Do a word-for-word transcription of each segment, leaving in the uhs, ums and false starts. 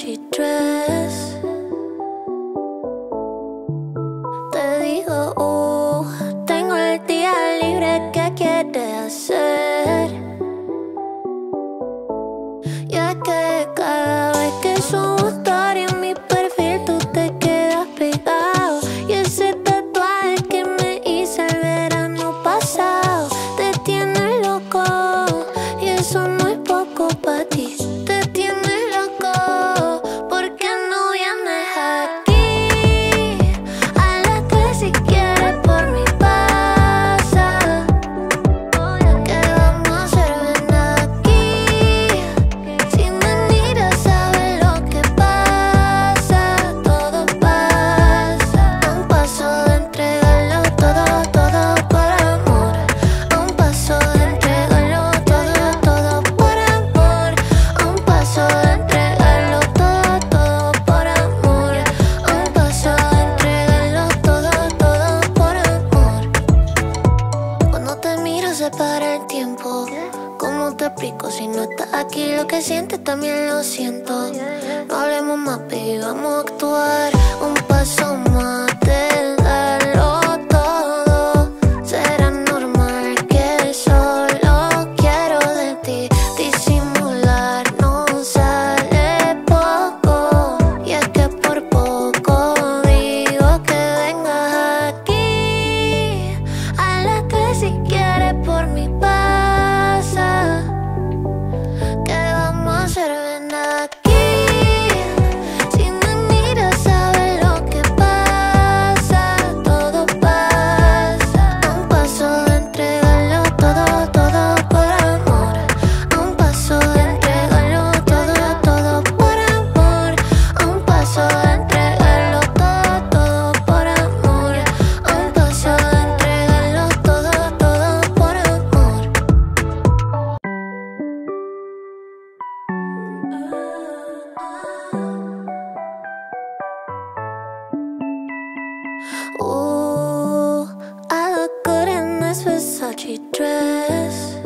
Versace dress. Te digo, uh, tengo el día libre, ¿qué quieres hacer? Ya que cada vez que subo story en mi perfil tú te quedas pegado. Y ese tatuaje que me hice el verano pasado te tiene loco, y eso no es poco para ti. Te tiene loco, ¿por qué no vienes aquí? A las tres si quieres por mi casa. ¿Qué vamos a hacer? Ven aquí. Si me miras sabes lo que pasa. Todo pasa. A un paso de entregarlo todo, todo por amor. A un paso de entregarlo todo, todo por amor. A un paso de entregarlo todo, todo por amor. A un paso de entregarlo todo, todo por amor. Cuando te miro se para el tiempo. ¿Cómo te explico? Si no estás aquí lo que sientes también lo siento. No hablemos más, baby, vamos a actuar. Un paso más de darlo todo. Será normal que solo quiero de ti. Disimular no sale poco. Y es que por poco digo que vengas aquí. A las tres si quieres por mi casa. ¿Qué vamos a hacer? Ven aquí. Si me miras sabes lo que pasa. Todo pasa. A un paso de entregarlo todo, todo por amor. A un paso de entregarlo todo, todo por amor. A un paso de entregarlo todo, todo por amor. A un paso de entregarlo todo, todo por amor. Ooh, I look good in this Versace dress.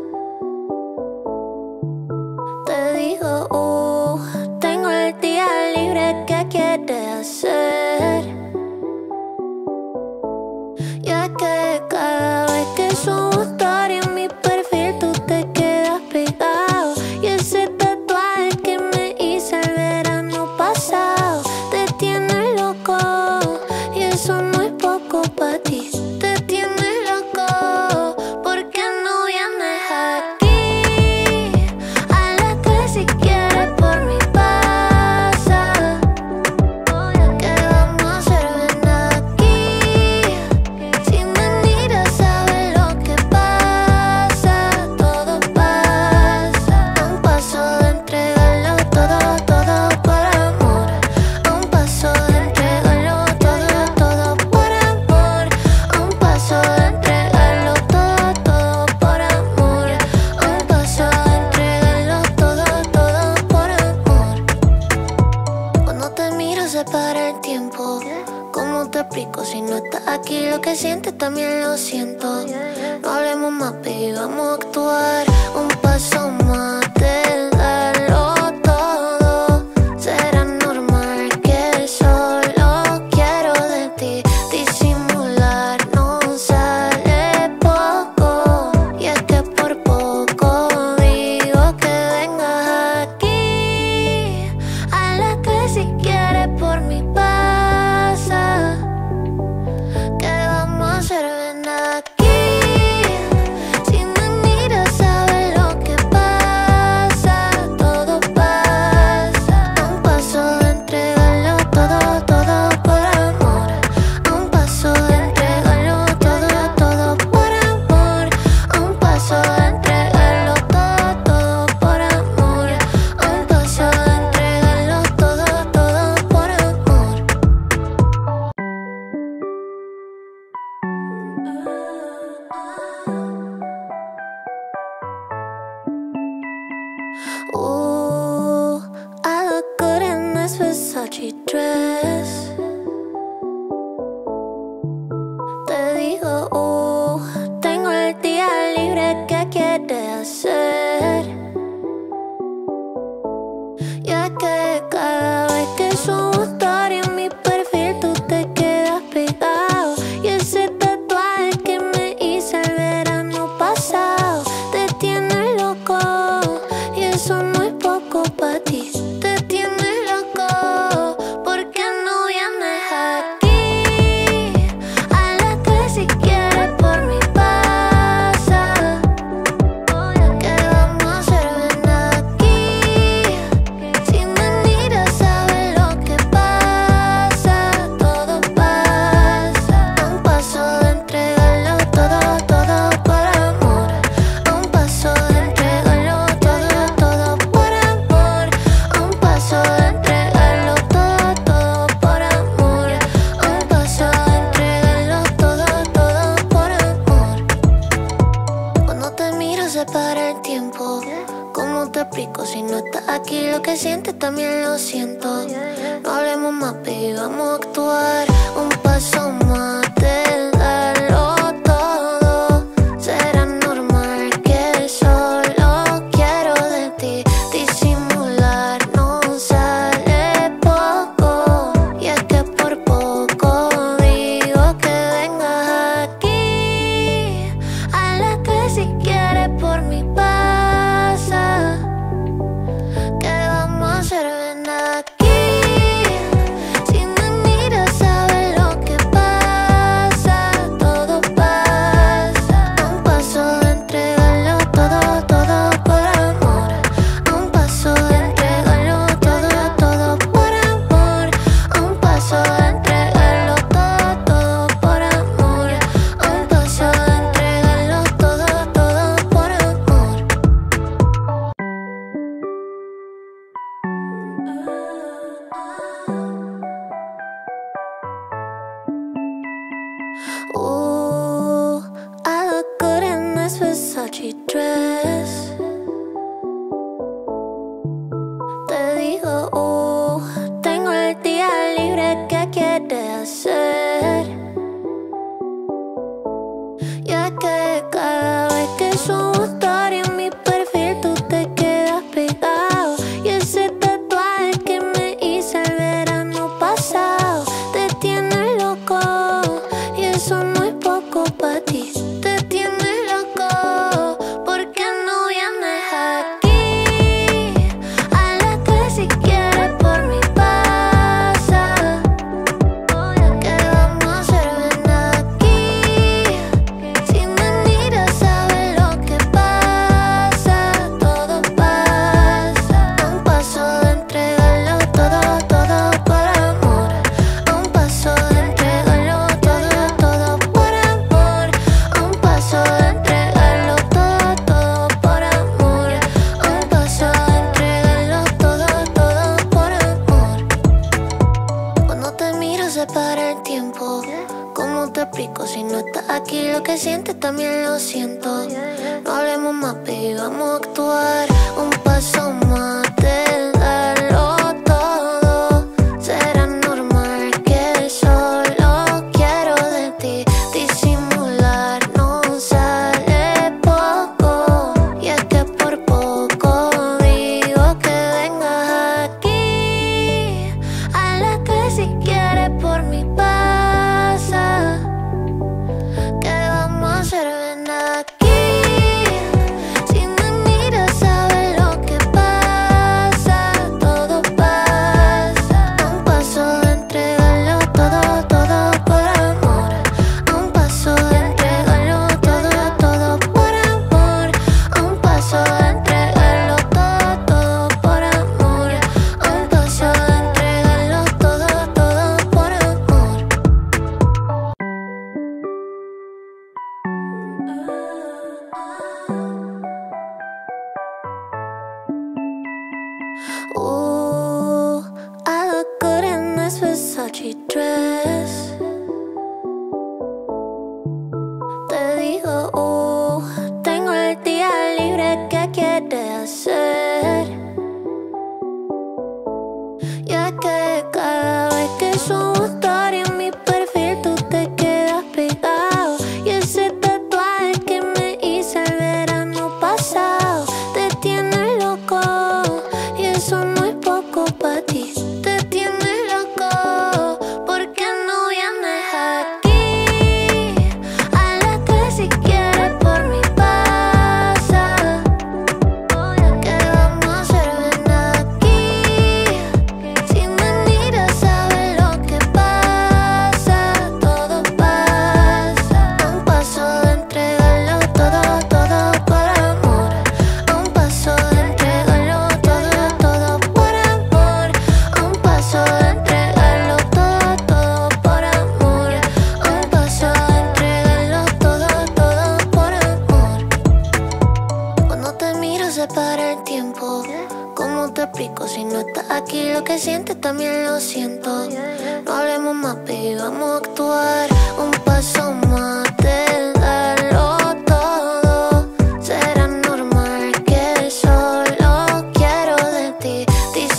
Te digo, uh, tengo el día libre, ¿qué quieres hacer? Ya que cada vez que subo story en mi perfil tú te quedas pegado. Y ese tatuaje que me hice el verano pasado te tiene loco, y eso no es poco para ti. Te tiene loco, ¿por qué no vienes aquí? A las tres si quieres por mi casa. ¿Qué vamos a hacer? Ven aquí. Si me miras sabes lo que pasa. Todo pasa. A un paso de entregarlo todo, todo por amor. A un paso de entregarlo todo, todo por amor. A un paso de entregarlo todo, todo por amor. A un paso de entregarlo todo, todo por amor. Cuando te miro se para el tiempo. ¿Cómo te explico? Si no estás aquí lo que sientes también lo siento. No hablemos más, baby, vamos a actuar. Un paso más de darlo todo. Será normal que solo quiero de ti. Disimular no sale poco. Y es que por poco digo que vengas aquí. A las tres si quieres por mi casa. ¿Qué vamos a hacer? Ven aquí. Si me miras sabes lo que pasa. sientes también lo siento. No hablemos más, baby, vamos a actuar. Un paso más de darlo todo. Será normal que solo quiero de ti. Disimular no sale poco. Y es que por poco digo que vengas aquí. A la que si quieres por mi pasa. ¿Qué vamos a hacer? Ven aquí. Si me miras sabes lo que pasa. Todo pasa. A un paso de entregarlo todo, todo por amor. A un paso de entregarlo todo, todo por amor. A un paso de entregarlo todo, todo por amor. A un paso de entregarlo todo, todo por amor. Ooh, I look good in this Versace dress. Te digo, uh, tengo el día libre, ¿qué quieres hacer? Y es que cada vez que subo story en mi perfil tú te quedas pegado. Y ese tatuaje que me hice el verano pasado te tiene loco. Y eso no es poco para ti. Te tiene loco. ¿Por qué no vienes aquí? A la que si quieres por mi pasa. ¿Qué vamos a hacer? Ven aquí. Si me miras sabes lo que pasa. Todo pasa. A un paso de entregarlo todo, todo por amor. A un paso de entregarlo todo, todo por amor. A un paso de entregarlo todo, todo por amor. A un paso de entregarlo todo, todo por amor. Cuando te miro se para el tiempo. ¿Cómo te explico si no estás aquí? Lo que sientes también lo siento. No hablemos más, baby, vamos a actuar. Un paso más de darlo todo. Será normal que solo quiero de ti. Disimular no sale poco. Y es que por poco digo que vengas aquí. A la que si quieres por mi pasa. ¿Qué vamos a hacer? Ven aquí. Si me miras sabes lo que pasa. Todo pasa. A un paso de entregarlo todo, todo por amor. A un paso de entregarlo todo, todo por amor. A un paso de entregarlo todo, todo por amor. A un paso de entregarlo todo, todo por amor. Ooh, I look good in this Versace dress. Te digo, uh, tengo el día libre, ¿qué quieres hacer? Y es que cada vez que subo story en mi perfil tú te quedas pegado. Y ese tatuaje que me hice el verano pasado te tiene loco. Y eso no es poco para ti. Te tiene loco. ¿Por qué no vienes aquí? A la que si quieres por mi pasa. ¿Qué vamos a hacer? Ven aquí. Si me miras sabes lo que pasa. Todo pasa. A un paso de entregarlo todo, todo por amor. A un paso de entregarlo todo, todo por amor. A un paso de entregarlo todo, todo por amor. A un paso de entregarlo todo, todo por amor. Cuando te miro se para el tiempo. ¿Cómo te explico si no estás aquí? Lo que sientes también lo siento. No hablemos más, baby, vamos a actuar. Un paso más de darlo todo. Será normal que solo quiero de ti.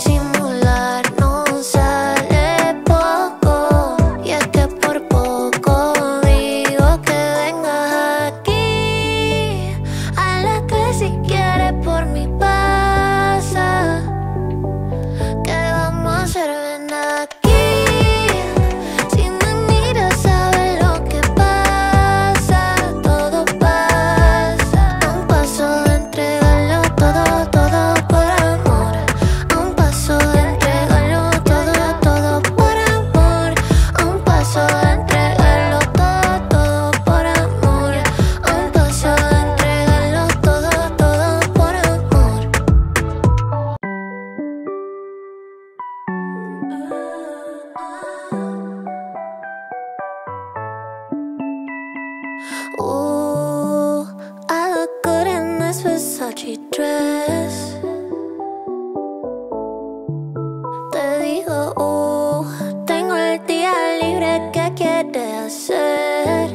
quieres hacer.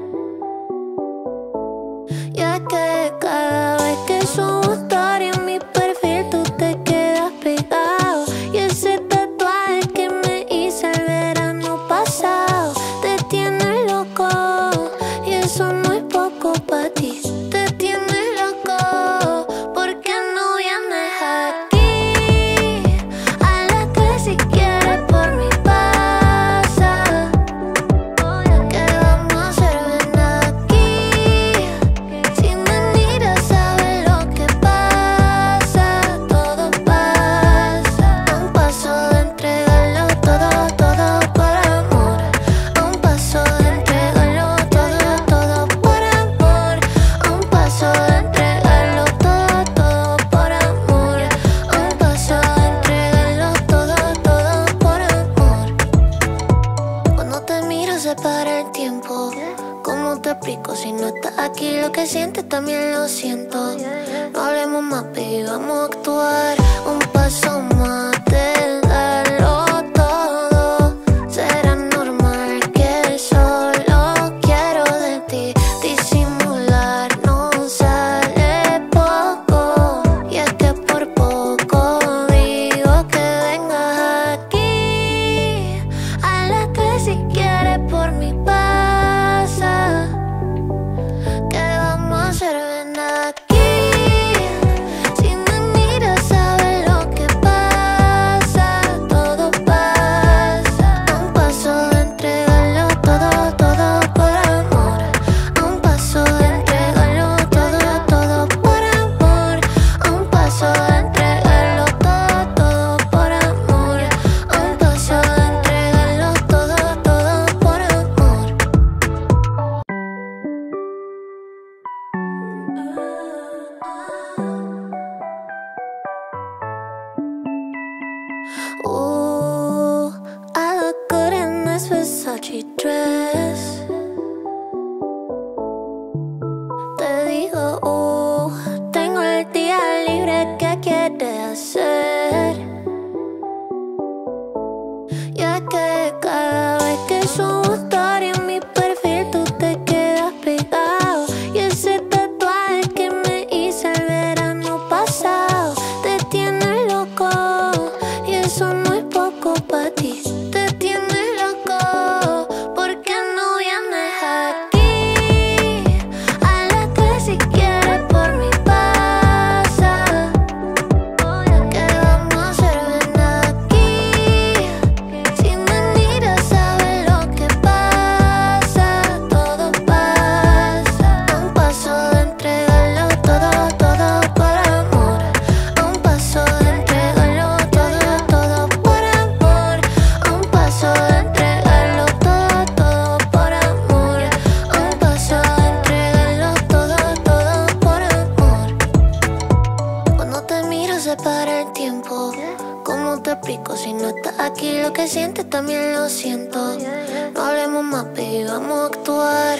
Ya que cada vez que subo story en mi perfil tú te quedas pegado. Y ese tatuaje que me hice el verano pasado te tiene loco, y eso no es poco para ti. Te tiene loco, porque no vienes aquí a las tres si quieres por mi pasa. ¿Qué vamos a hacer? Ven aquí. Si me miras sabes lo que pasa. Todo pasa. A un paso de entregarlo todo, todo por amor. A un paso de entregarlo todo, todo por amor. A un paso de entregarlo todo, todo por amor. A un paso de entregarlo todo, todo por amor. Cuando te miro se para el tiempo. ¿Cómo te explico? Si no estás aquí, lo que sientes también lo siento. No hablemos más, baby, vamos a actuar. Un paso más de darlo todo. Será normal que solo quiero de ti. Disimular no sale poco. Y es que por poco digo que vengas aquí a las tres si quieres por mi pasa. ¿Qué vamos a hacer? Ven aquí. Si me miras sabes lo que pasa. Todo pasa. A un paso de entregarlo todo, todo por amor. A un paso de entregarlo todo, todo por amor. A un paso de entregarlo todo, todo por amor. A un paso de entregarlo todo, todo por amor. Ooh, I look good in this Versace dress. Te digo, uh, tengo el día libre, ¿qué quieres hacer? Ya que cada vez que subo story en mi perfil tú te quedas pegado. Y ese tatuaje que me hice el verano pasado te tiene loco, y eso no es poco para ti. Te tiene loco, porque no vienes aquí a las tres si quieres por mi pasa. ¿Qué vamos a hacer? Ven aquí. Si me miras sabes lo que pasa. Todo pasa. A un paso de entregarlo todo, todo por amor. A un paso de entregarlo todo, todo por amor. A un paso de entregarlo todo, todo por amor. A un paso de entregarlo todo, todo por amor. Cuando te miro se para el tiempo. ¿Cómo te explico? Si no estás aquí, lo que sientes también lo siento. No hablemos más, baby, vamos a actuar.